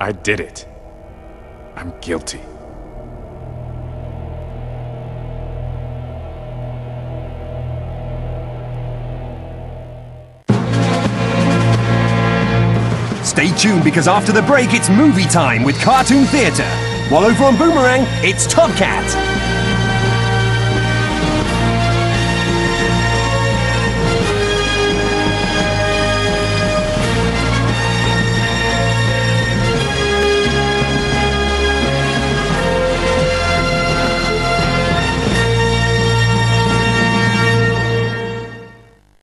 I did it. I'm guilty. Stay tuned because after the break it's movie time with Cartoon Theatre. While over on Boomerang, it's Top Cat.